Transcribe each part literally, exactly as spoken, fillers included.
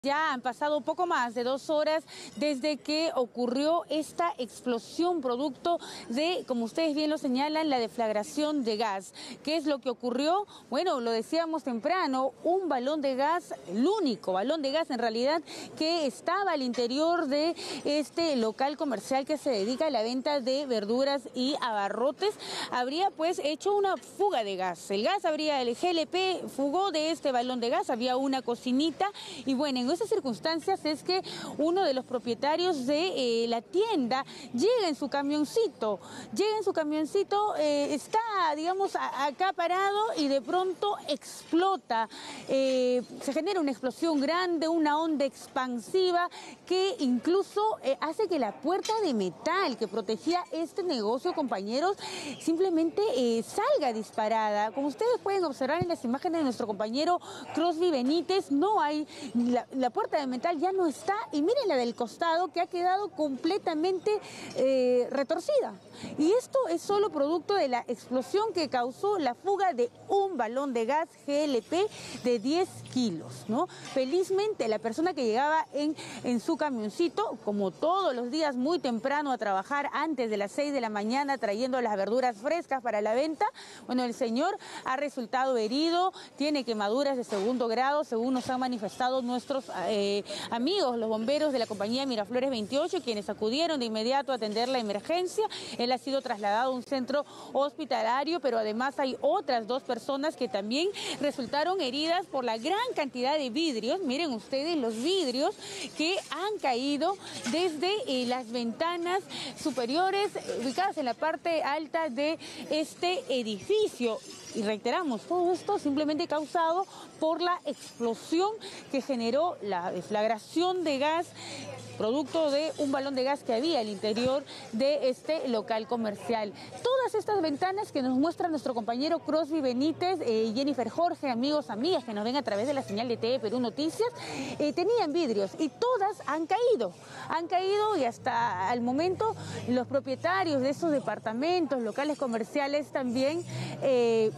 Ya han pasado poco más de dos horas desde que ocurrió esta explosión producto de, como ustedes bien lo señalan, la deflagración de gas. ¿Qué es lo que ocurrió? Bueno, lo decíamos temprano, un balón de gas, el único balón de gas en realidad que estaba al interior de este local comercial que se dedica a la venta de verduras y abarrotes, habría pues hecho una fuga de gas. El gas habría, el G L P fugó de este balón de gas, había una cocinita y bueno, en esas circunstancias es que uno de los propietarios de eh, la tienda llega en su camioncito, llega en su camioncito, eh, está, digamos, a, acá parado y de pronto explota. Eh, se genera una explosión grande, una onda expansiva que incluso eh, hace que la puerta de metal que protegía este negocio, compañeros, simplemente eh, salga disparada. Como ustedes pueden observar en las imágenes de nuestro compañero Crosby Benítez, no hay... La, La puerta de metal ya no está y miren la del costado que ha quedado completamente eh, retorcida. Y esto es solo producto de la explosión que causó la fuga de un balón de gas G L P de diez kilos, ¿no? Felizmente la persona que llegaba en, en su camioncito, como todos los días muy temprano a trabajar antes de las seis de la mañana trayendo las verduras frescas para la venta, bueno, el señor ha resultado herido, tiene quemaduras de segundo grado, según nos han manifestado nuestros eh, amigos, los bomberos de la compañía Miraflores veintiocho, quienes acudieron de inmediato a atender la emergencia. Él ha sido trasladado a un centro hospitalario, pero además hay otras dos personas que también resultaron heridas por la gran cantidad de vidrios. Miren ustedes los vidrios que han caído desde eh, las ventanas superiores ubicadas en la parte alta de este edificio. Y reiteramos, todo esto simplemente causado por la explosión que generó la deflagración de gas, producto de un balón de gas que había al interior de este local comercial. Todas estas ventanas que nos muestra nuestro compañero Crosby Benítez, eh, Jennifer Jorge, amigos, amigas que nos ven a través de la señal de T V Perú Noticias, eh, tenían vidrios y todas han caído, han caído y hasta al momento los propietarios de esos departamentos, locales comerciales también, eh,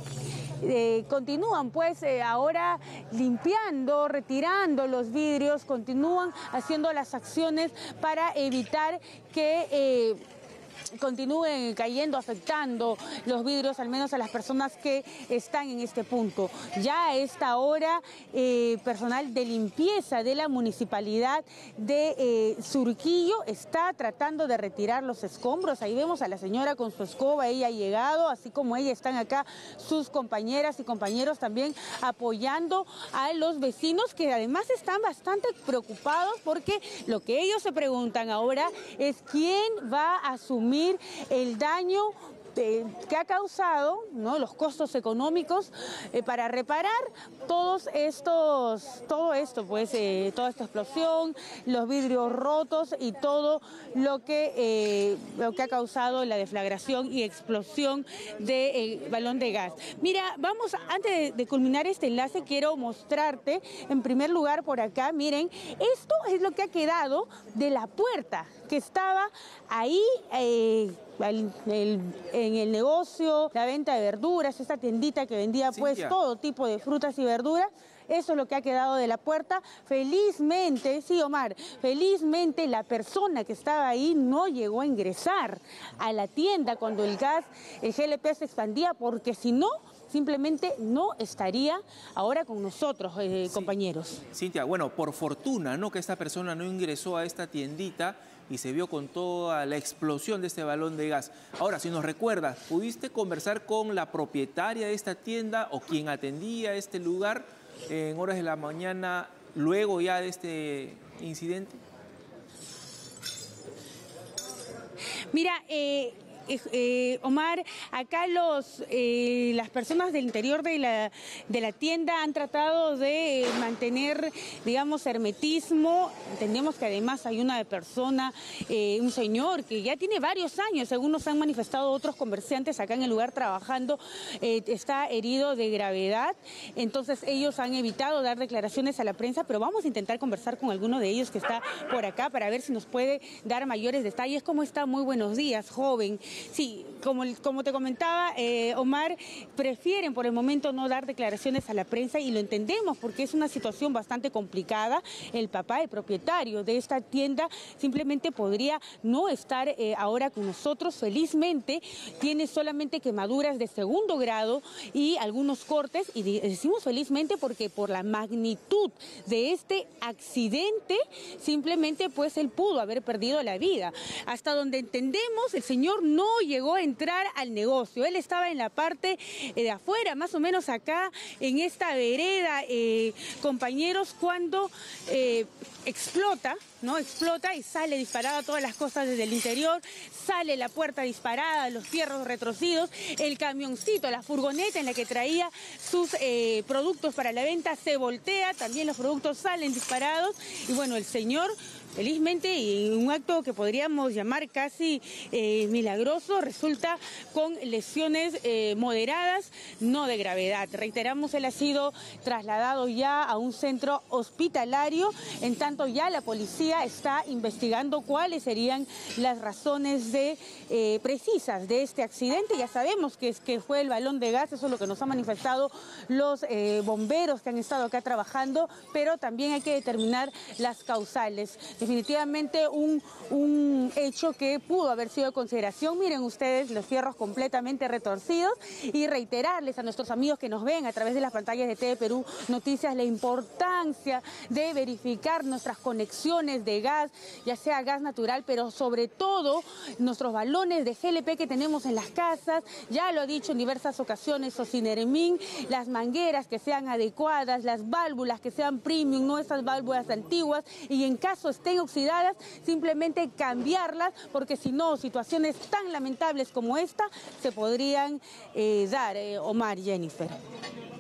Eh, continúan pues eh, ahora limpiando, retirando los vidrios, continúan haciendo las acciones para evitar que eh, continúen cayendo, afectando los vidrios, al menos a las personas que están en este punto. Ya a esta hora, eh, personal de limpieza de la municipalidad de eh, Surquillo está tratando de retirar los escombros. Ahí vemos a la señora con su escoba, ella ha llegado, así como ella están acá sus compañeras y compañeros también apoyando a los vecinos, que además están bastante preocupados porque lo que ellos se preguntan ahora es quién va a asumir el daño de, que ha causado, ¿no?, los costos económicos eh, para reparar todos estos, todo esto, pues, eh, toda esta explosión, los vidrios rotos y todo lo que, eh, lo que ha causado la deflagración y explosión del balón de gas. Mira, vamos, antes de, de culminar este enlace, quiero mostrarte, en primer lugar por acá, miren, esto es lo que ha quedado de la puerta que estaba ahí, eh, el, el, en el negocio, la venta de verduras, esta tiendita que vendía pues Cintia, todo tipo de frutas y verduras. Eso es lo que ha quedado de la puerta. Felizmente, sí, Omar, felizmente la persona que estaba ahí no llegó a ingresar a la tienda cuando el gas, el G L P se expandía, porque si no, simplemente no estaría ahora con nosotros, eh, sí, compañeros. Cintia, bueno, por fortuna, ¿no?, que esta persona no ingresó a esta tiendita y se vio con toda la explosión de este balón de gas. Ahora, si nos recuerdas, ¿pudiste conversar con la propietaria de esta tienda o quien atendía este lugar en horas de la mañana luego ya de este incidente? Mira, eh... Eh, Omar, acá los, eh, las personas del interior de la, de la tienda han tratado de mantener, digamos, hermetismo. Entendemos que además hay una persona, eh, un señor que ya tiene varios años, según nos han manifestado otros comerciantes acá en el lugar trabajando, eh, está herido de gravedad. Entonces ellos han evitado dar declaraciones a la prensa, pero vamos a intentar conversar con alguno de ellos que está por acá para ver si nos puede dar mayores detalles. ¿Cómo está? Muy buenos días, joven. Sí, como, como te comentaba, eh, Omar, prefieren por el momento no dar declaraciones a la prensa y lo entendemos porque es una situación bastante complicada. El papá, el propietario de esta tienda, simplemente podría no estar eh, ahora con nosotros. Felizmente tiene solamente quemaduras de segundo grado y algunos cortes, y decimos felizmente porque por la magnitud de este accidente, simplemente pues él pudo haber perdido la vida. Hasta donde entendemos, el señor no llegó a entrar al negocio, él estaba en la parte de afuera, más o menos acá en esta vereda, eh, compañeros, cuando eh, explota, ¿no? Explota y sale disparada todas las cosas desde el interior, sale la puerta disparada, los fierros retorcidos, el camioncito, la furgoneta en la que traía sus eh, productos para la venta se voltea, también los productos salen disparados y bueno, el señor, felizmente, y en un acto que podríamos llamar casi eh, milagroso, resulta con lesiones eh, moderadas, no de gravedad. Reiteramos, él ha sido trasladado ya a un centro hospitalario, en tanto ya la policía está investigando cuáles serían las razones de, eh, precisas de este accidente. Ya sabemos que, es, que fue el balón de gas, eso es lo que nos han manifestado los eh, bomberos que han estado acá trabajando, pero también hay que determinar las causales. Definitivamente un, un hecho que pudo haber sido de consideración. Miren ustedes los fierros completamente retorcidos y reiterarles a nuestros amigos que nos ven a través de las pantallas de T V Perú Noticias la importancia de verificar nuestras conexiones de gas, ya sea gas natural, pero sobre todo nuestros balones de G L P que tenemos en las casas. Ya lo ha dicho en diversas ocasiones Sosinermin, las mangueras que sean adecuadas, las válvulas que sean premium, no esas válvulas antiguas, y en caso estén oxidadas, simplemente cambiarlas, porque si no, situaciones tan lamentables como esta se podrían eh, dar, eh, Omar y Jennifer.